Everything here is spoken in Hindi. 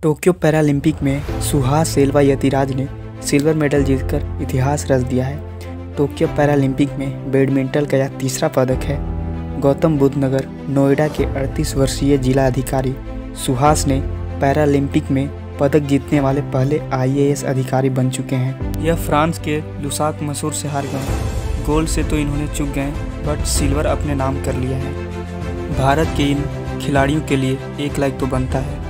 टोक्यो पैरालंपिक में सुहास सेल्वा यतिराज ने सिल्वर मेडल जीतकर इतिहास रच दिया है। टोक्यो पैरालंपिक में बैडमिंटन का यह तीसरा पदक है। गौतम बुद्ध नगर नोएडा के 38 वर्षीय जिला अधिकारी सुहास ने पैरालंपिक में पदक जीतने वाले पहले IAS अधिकारी बन चुके हैं। यह फ्रांस के लुसाक मसूर से हार गए। गोल्ड से तो इन्होंने चूक गए, बट सिल्वर अपने नाम कर लिया है। भारत के इन खिलाड़ियों के लिए एक लाइक तो बनता है।